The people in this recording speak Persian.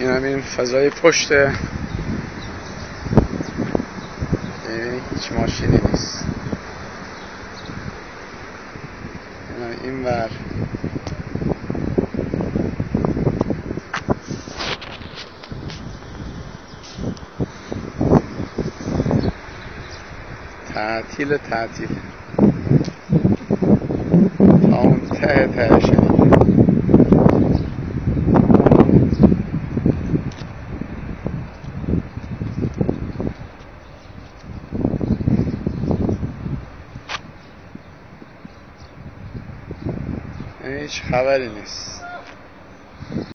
این هم این فضای پشته، هیچ ماشینی نیست. این ور تعطیل تا اون ته شدید. هیچ خبری نیست.